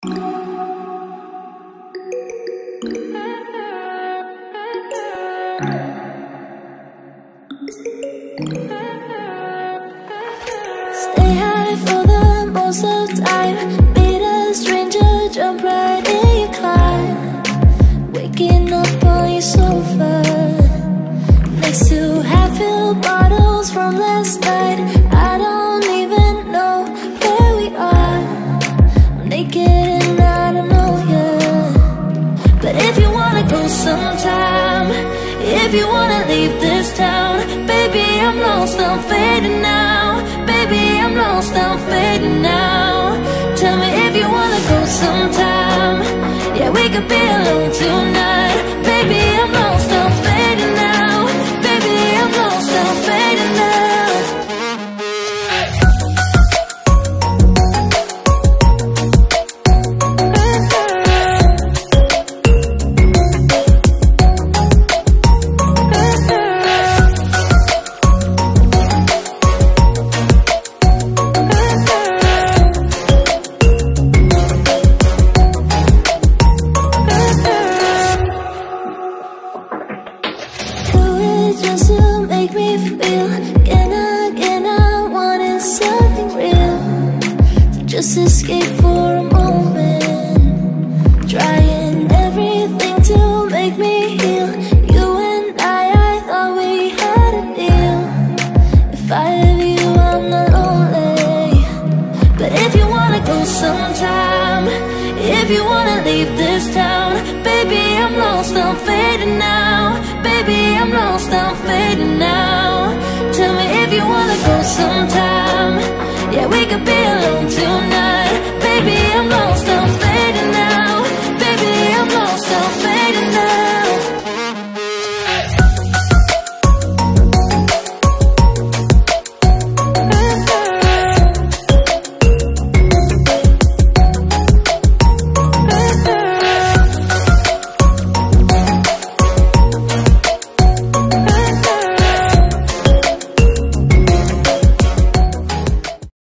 Stay high for the most of the time. Meet a stranger, jump right in your climb. Waking up on your sofa next to half-filled bottles from last night. I don't even know where we are. I'm naked and I don't know you. But if you wanna go sometime, if you wanna leave this town, baby, I'm lost, I'm fading now. Baby, I'm lost, I'm fading now. Tell me if you wanna go sometime. Yeah, we could be alone tonight. Baby, I'm lost, I'm fading now. Baby, I'm lost, I'm fading now. Just to make me feel again, I wanted something real to just escape for a moment. Trying everything to make me heal. You and I thought we had a deal. If I have you, I'm not lonely. But if you wanna go sometime, if you wanna leave this town, baby, I'm lost, I'm fading now. Baby, I'm lost, I'm fading now. Tell me if you wanna go sometime. Yeah, we could be alone tonight. Baby, I'm lost,